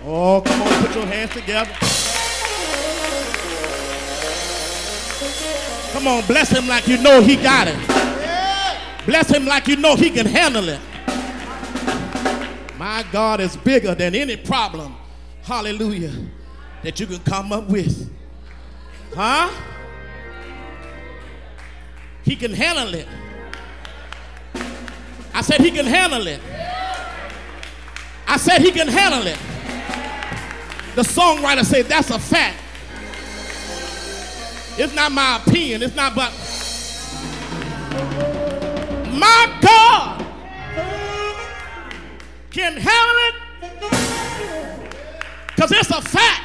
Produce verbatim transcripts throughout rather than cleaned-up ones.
Oh, come on, put your hands together. Come on, bless him like you know he got it. Bless him like you know he can handle it. My God is bigger than any problem, hallelujah, that you can come up with. Huh? He can handle it. I said he can handle it. I said he can handle it. The songwriter said that's a fact. It's not my opinion. It's not but my God can handle it because it's a fact.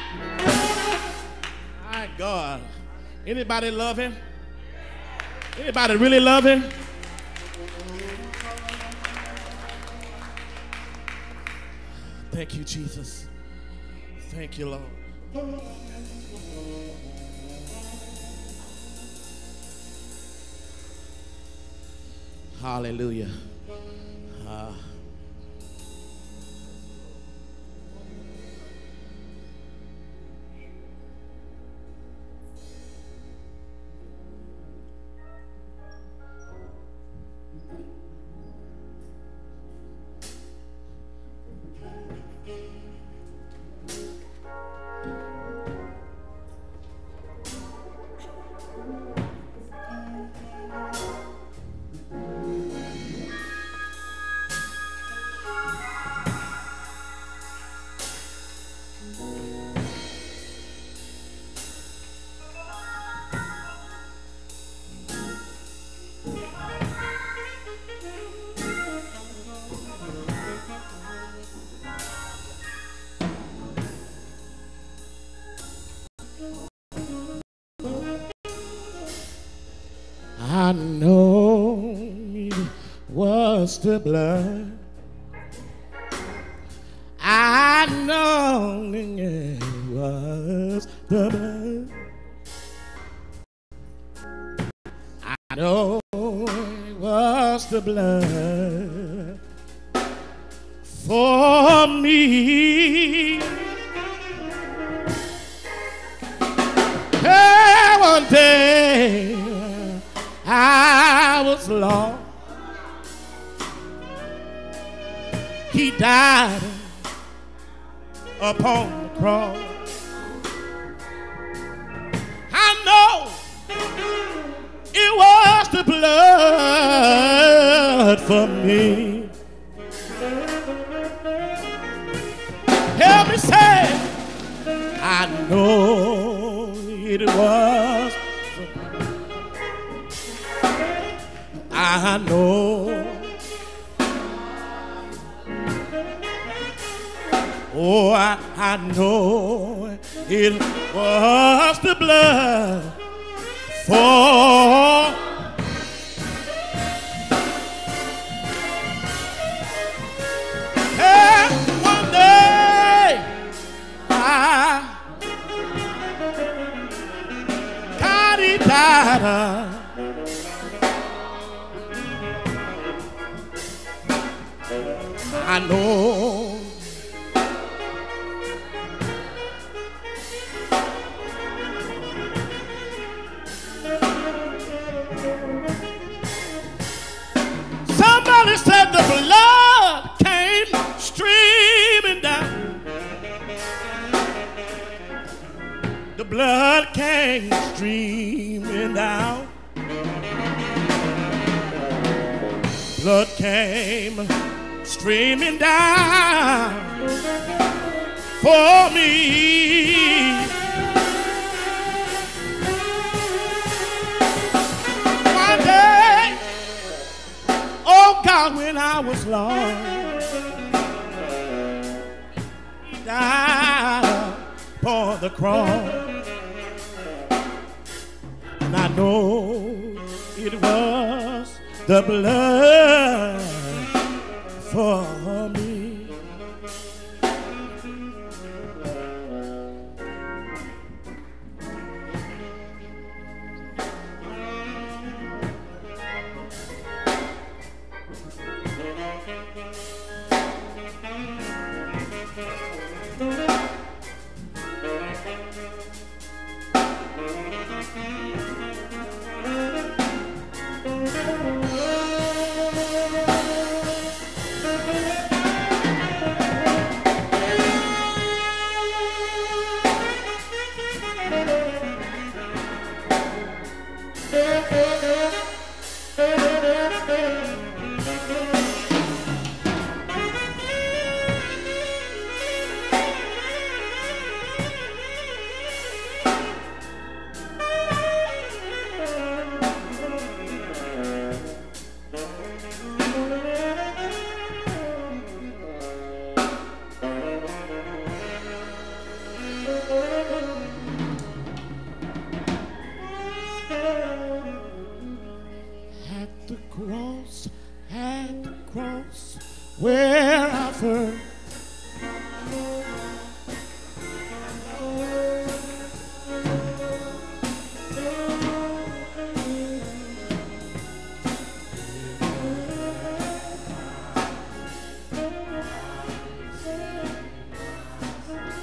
My God. Anybody love him? Anybody really love him? Thank you, Jesus. Thank you, Lord. Hallelujah. Uh, I know it was the blood. I know it was the blood. I know it was the blood for me. Hey, one day I was lost. He died upon the cross. I know it was the blood for me. Help me say, I know it was. I know. Oh, I, I know it was the blood for. And one day I God, he died. I know. Somebody said the blood came streaming down. The blood came streaming down. Blood came streaming down for me. One day, oh God, when I was lost, he died upon the cross. And I know it was the blood for me.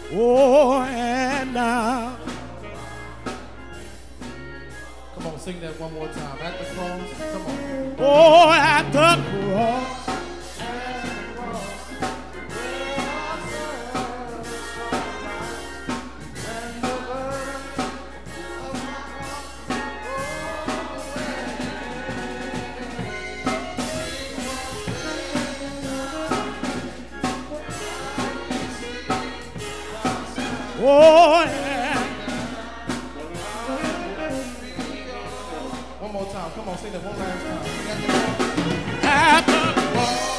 Oh, and now. Come on, sing that one more time. At the cross. Come on. Oh, at the cross. Oh, yeah. One more time. Come on, sing that one last time. At the cross.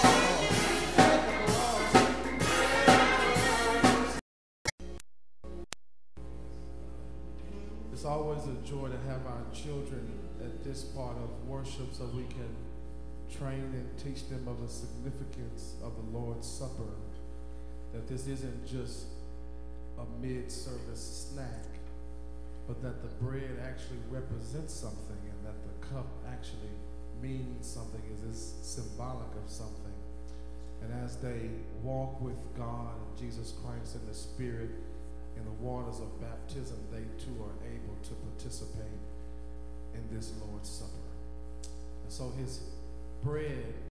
It's always a joy to have our children at this part of worship so we can train and teach them of the significance of the Lord's Supper. That this isn't just a mid-service snack, but that the bread actually represents something and that the cup actually means something, is is symbolic of something. And as they walk with God and Jesus Christ in the Spirit in the waters of baptism, they too are able to participate in this Lord's Supper. And so his bread